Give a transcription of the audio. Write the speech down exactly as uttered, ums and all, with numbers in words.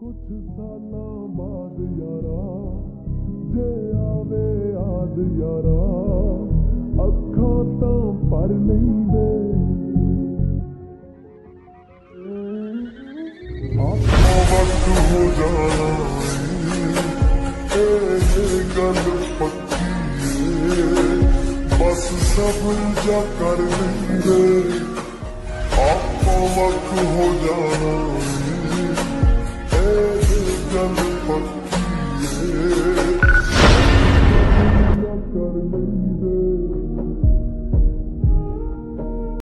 कुछ सालां बाद यारा जे आवे याद यारा अखां तां भर नहीं दे आखों वक्त हो जाना ए गल पक्की बस सब्र जा कर लेंगे आखों वक्त हो जाना।